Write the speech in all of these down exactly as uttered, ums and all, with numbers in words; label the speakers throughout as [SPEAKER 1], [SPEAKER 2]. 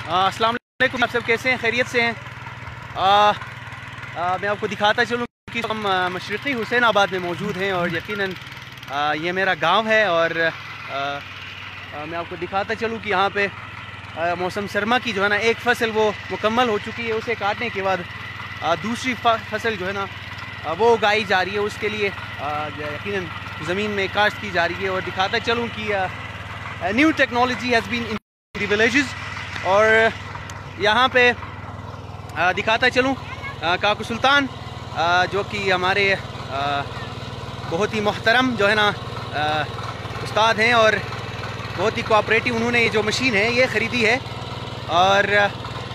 [SPEAKER 1] अस्सलाम वालेकुम, आप सब कैसे हैं? खैरियत से हैं? आ, आ, मैं आपको दिखाता चलूँ कि हम मशरक़ी हुसैनाबाद में मौजूद हैं और यकीनन आ, ये मेरा गांव है। और आ, आ, मैं आपको दिखाता चलूँ कि यहाँ पे आ, मौसम सरमा की जो है ना एक फसल वो मुकम्मल हो चुकी है। उसे काटने के बाद आ, दूसरी फसल जो है ना आ, वो उगाई जा रही है। उसके लिए यकीनन ज़मीन में काश्त की जा रही है। और दिखाता चलूँ कि new technology has been in the villages. और यहाँ पे आ, दिखाता चलूँ काकू सुल्तान आ, जो कि हमारे आ, बहुत ही मोहतरम जो है ना आ, उस्ताद हैं और बहुत ही कोऑपरेटिव। उन्होंने ये जो मशीन है ये ख़रीदी है और आ,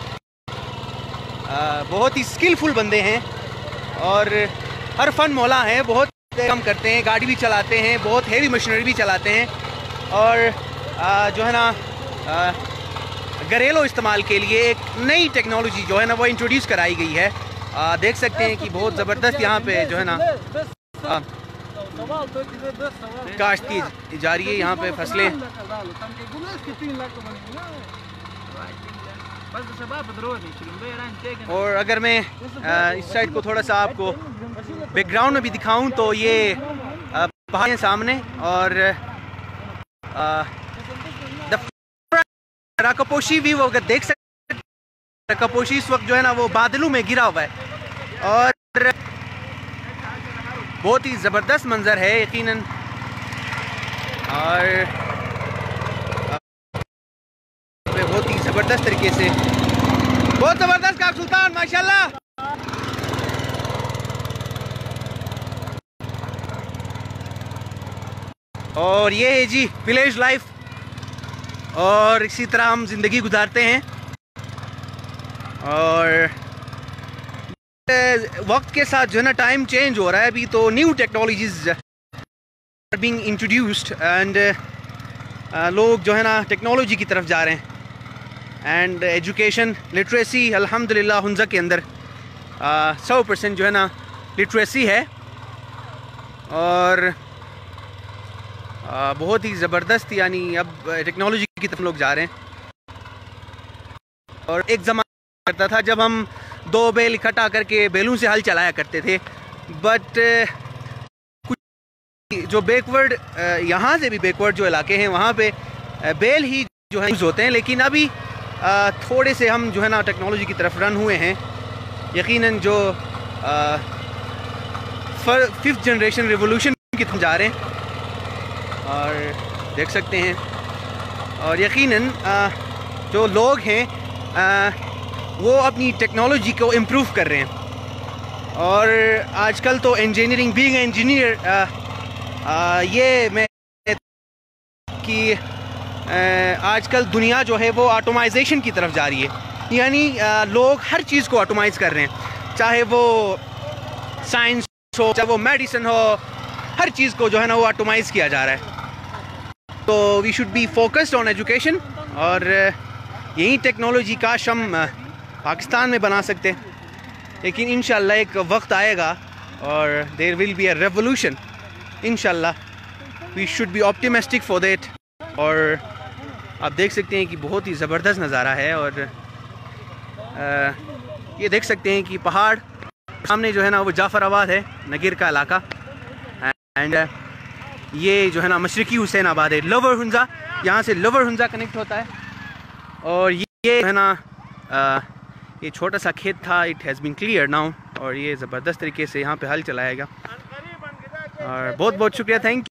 [SPEAKER 1] बहुत ही स्किलफुल बंदे हैं और हर फन मौला हैं। बहुत काम करते हैं, गाड़ी भी चलाते हैं, बहुत हेवी मशीनरी भी चलाते हैं। और आ, जो है ना आ, घरेलू इस्तेमाल के लिए एक नई टेक्नोलॉजी जो है ना वो इंट्रोड्यूस कराई गई है। आ, देख सकते हैं कि बहुत ज़बरदस्त यहाँ पे जो है ना आ, काश्त की जा रही है यहाँ पे फसलें। और अगर मैं आ, इस साइड को थोड़ा सा आपको बैकग्राउंड में भी दिखाऊं तो ये पहाड़ सामने और रकापोशी भी वो अगर देख सकते हैं, रकापोशी इस वक्त जो है ना वो बादलों में गिरा हुआ है और बहुत ही ज़बरदस्त मंजर है यकीनन। और बहुत ही ज़बरदस्त तरीके से, बहुत ज़बरदस्त काकू सुल्तान माशाल्लाह। और ये है जी विलेज लाइफ और इसी तरह हम ज़िंदगी गुजारते हैं। और वक्त के साथ जो है ना टाइम चेंज हो रहा है। अभी तो new technologies are being introduced and लोग जो है ना टेक्नोलॉजी की तरफ जा रहे हैं। एंड एजुकेशन लिटरेसी अल्हम्दुलिल्लाह हुंजा के अंदर सौ परसेंट जो है ना लिटरेसी है और आ, बहुत ही ज़बरदस्त यानी अब टेक्नोलॉजी की तरफ लोग जा रहे हैं। और एक ज़माना करता था जब हम दो बैल इकट्ठा करके बैलों से हल चलाया करते थे। बट कुछ जो बैकवर्ड यहाँ से भी बैकवर्ड जो इलाके हैं वहाँ पे बैल ही जो है यूज़ होते हैं। लेकिन अभी आ, थोड़े से हम जो है ना टेक्नोलॉजी की तरफ रन हुए हैं। यकीनन जो फिफ्थ जनरेशन रिवोल्यूशन की तरफ जा रहे हैं और देख सकते हैं। और यकीनन जो लोग हैं आ, वो अपनी टेक्नोलॉजी को इम्प्रूव कर रहे हैं। और आजकल तो इंजीनियरिंग बीइंग इंजीनियर ये मैं कि आजकल दुनिया जो है वो ऑटोमाइजेशन की तरफ जा रही है। यानी आ, लोग हर चीज़ को ऑटोमाइज कर रहे हैं, चाहे वो साइंस हो, चाहे वो मेडिसिन हो, हर चीज़ को जो है ना वो ऑटोमाइज किया जा रहा है। तो we should be focused on education और यही टेक्नोलॉजी काश हम पाकिस्तान में बना सकते हैं। लेकिन इंशाल्लाह एक वक्त आएगा और there will be a revolution इंशाल्लाह। We should be optimistic for that. और आप देख सकते हैं कि बहुत ही ज़बरदस्त नज़ारा है। और आ, ये देख सकते हैं कि पहाड़ सामने जो है ना वो जाफराबाद है, नगीर का इलाका। एंड ये जो है ना मशरक़ी हुसैनाबाद है, लोअर हुंजा, यहाँ से लोअर हुंजा कनेक्ट होता है। और ये है ना आ, ये छोटा सा खेत था, it has been clear now. और ये ज़बरदस्त तरीके से यहाँ पे हल चलाएगा। और बहुत बहुत शुक्रिया, थैंक